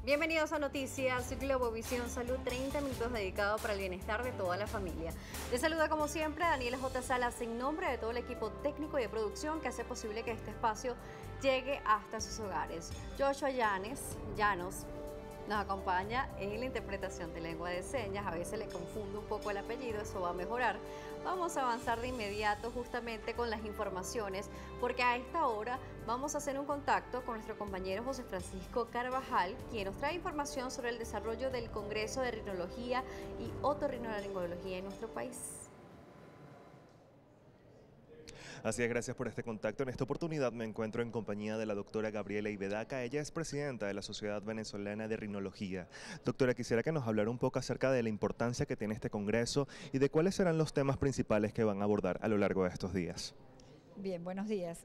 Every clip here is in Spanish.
Bienvenidos a Noticias Globovisión Salud, 30 minutos dedicados para el bienestar de toda la familia. Les saluda como siempre Daniela J. Salas en nombre de todo el equipo técnico y de producción que hace posible que este espacio llegue hasta sus hogares. Joshua Llanos nos acompaña en la interpretación de lengua de señas. A veces le confundo un poco el apellido, eso va a mejorar. Vamos a avanzar de inmediato justamente con las informaciones, porque a esta hora vamos a hacer un contacto con nuestro compañero José Francisco Carvajal, quien nos trae información sobre el desarrollo del Congreso de Rinología y Otorrinolaringología en nuestro país. Así es, gracias por este contacto. En esta oportunidad me encuentro en compañía de la doctora Gabriela Ibedaca. Ella es presidenta de la Sociedad Venezolana de Rinología. Doctora, quisiera que nos hablara un poco acerca de la importancia que tiene este congreso y de cuáles serán los temas principales que van a abordar a lo largo de estos días. Bien, buenos días.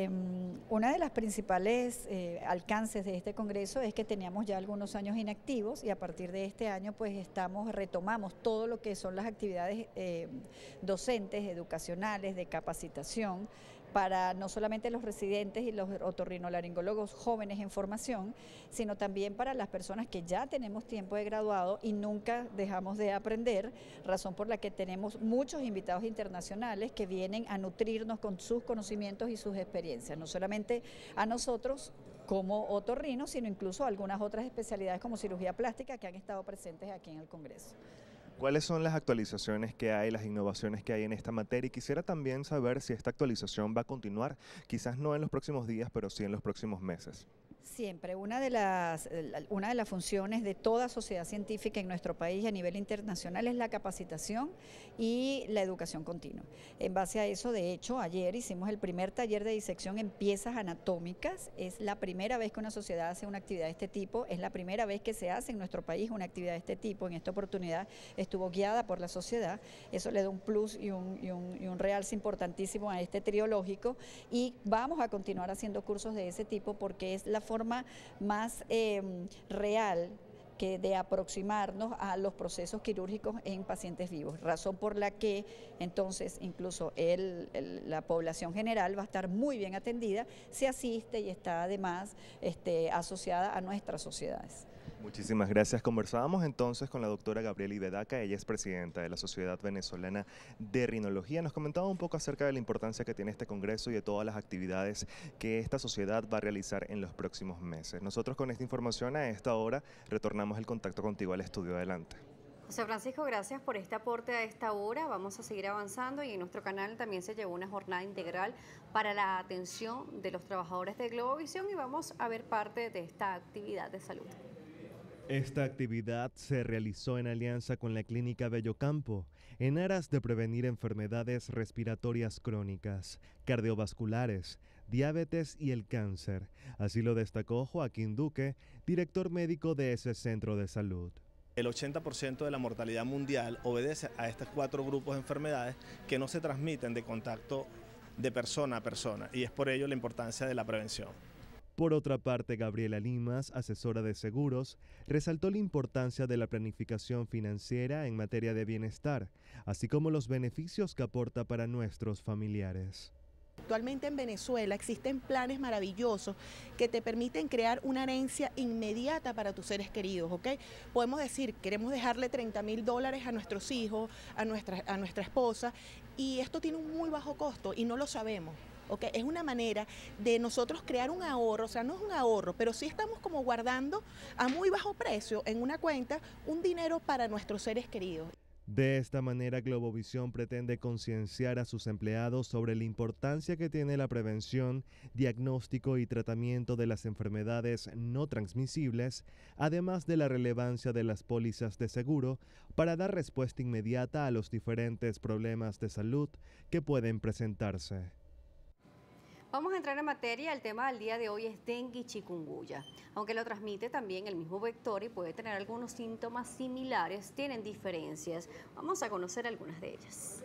Una de las principales alcances de este congreso es que teníamos ya algunos años inactivos y a partir de este año pues retomamos todo lo que son las actividades docentes, educacionales, de capacitación para no solamente los residentes y los otorrinolaringólogos jóvenes en formación, sino también para las personas que ya tenemos tiempo de graduado y nunca dejamos de aprender, razón por la que tenemos muchos invitados internacionales que vienen a nutrirnos con sus conocimientos y sus experiencias, no solamente a nosotros como otorrinos, sino incluso a algunas otras especialidades como cirugía plástica que han estado presentes aquí en el Congreso. ¿Cuáles son las actualizaciones que hay, las innovaciones que hay en esta materia? Y quisiera también saber si esta actualización va a continuar, quizás no en los próximos días, pero sí en los próximos meses. Siempre, una de las funciones de toda sociedad científica en nuestro país y a nivel internacional es la capacitación y la educación continua. En base a eso, de hecho, ayer hicimos el primer taller de disección en piezas anatómicas. Es la primera vez que una sociedad hace una actividad de este tipo, es la primera vez que se hace en nuestro país una actividad de este tipo. En esta oportunidad estuvo guiada por la sociedad. Eso le da un plus y un realce importantísimo a este triológico y vamos a continuar haciendo cursos de ese tipo porque es la forma más real que de aproximarnos a los procesos quirúrgicos en pacientes vivos, razón por la que entonces incluso la población general va a estar muy bien atendida, se asiste y está además asociada a nuestras sociedades. Muchísimas gracias. Conversábamos entonces con la doctora Gabriela Ibedaca, ella es presidenta de la Sociedad Venezolana de Rinología. Nos comentaba un poco acerca de la importancia que tiene este congreso y de todas las actividades que esta sociedad va a realizar en los próximos meses. Nosotros con esta información a esta hora retornamos el contacto contigo al estudio. Adelante. José Francisco, gracias por este aporte a esta hora. Vamos a seguir avanzando y en nuestro canal también se llevó una jornada integral para la atención de los trabajadores de Globovisión y vamos a ver parte de esta actividad de salud. Esta actividad se realizó en alianza con la Clínica Bellocampo, en aras de prevenir enfermedades respiratorias crónicas, cardiovasculares, diabetes y el cáncer. Así lo destacó Joaquín Duque, director médico de ese centro de salud. El 80% de la mortalidad mundial obedece a estos 4 grupos de enfermedades que no se transmiten de contacto de persona a persona y es por ello la importancia de la prevención. Por otra parte, Gabriela Limas, asesora de seguros, resaltó la importancia de la planificación financiera en materia de bienestar, así como los beneficios que aporta para nuestros familiares. Actualmente en Venezuela existen planes maravillosos que te permiten crear una herencia inmediata para tus seres queridos, ¿ok? Podemos decir, queremos dejarle $30.000 a nuestros hijos, a nuestra esposa, y esto tiene un muy bajo costo y no lo sabemos. Okay, es una manera de nosotros crear un ahorro, o sea, no es un ahorro, pero sí estamos como guardando a muy bajo precio en una cuenta un dinero para nuestros seres queridos. De esta manera, Globovisión pretende concienciar a sus empleados sobre la importancia que tiene la prevención, diagnóstico y tratamiento de las enfermedades no transmisibles, además de la relevancia de las pólizas de seguro para dar respuesta inmediata a los diferentes problemas de salud que pueden presentarse. Vamos a entrar en materia. El tema del día de hoy es dengue y chikungunya. Aunque lo transmite también el mismo vector y puede tener algunos síntomas similares, tienen diferencias. Vamos a conocer algunas de ellas.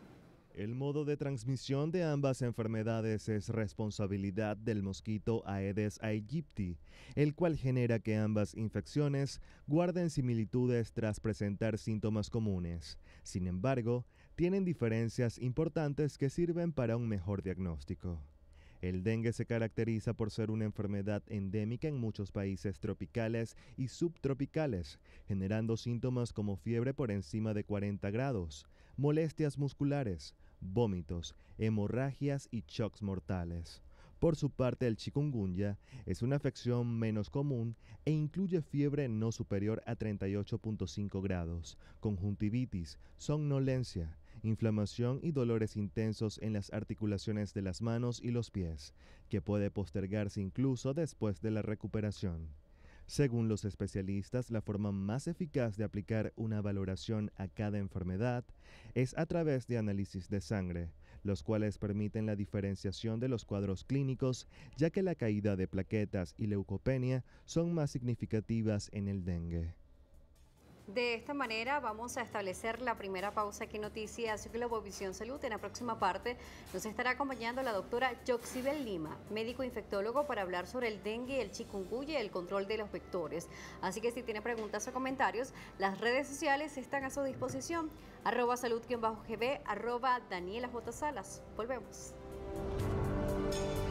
El modo de transmisión de ambas enfermedades es responsabilidad del mosquito Aedes aegypti, el cual genera que ambas infecciones guarden similitudes tras presentar síntomas comunes. Sin embargo, tienen diferencias importantes que sirven para un mejor diagnóstico. El dengue se caracteriza por ser una enfermedad endémica en muchos países tropicales y subtropicales, generando síntomas como fiebre por encima de 40 grados, molestias musculares, vómitos, hemorragias y shocks mortales. Por su parte, el chikungunya es una afección menos común e incluye fiebre no superior a 38.5 grados, conjuntivitis, somnolencia, inflamación y dolores intensos en las articulaciones de las manos y los pies, que puede postergarse incluso después de la recuperación. Según los especialistas, la forma más eficaz de aplicar una valoración a cada enfermedad es a través de análisis de sangre, los cuales permiten la diferenciación de los cuadros clínicos, ya que la caída de plaquetas y leucopenia son más significativas en el dengue. De esta manera vamos a establecer la primera pausa aquí en Noticias Globovisión Salud. En la próxima parte nos estará acompañando la doctora Yoxibel Lima, médico infectólogo, para hablar sobre el dengue y el chikungunya y el control de los vectores. Así que si tiene preguntas o comentarios, las redes sociales están a su disposición. @salud_gb, @Daniela J. Salas. Volvemos.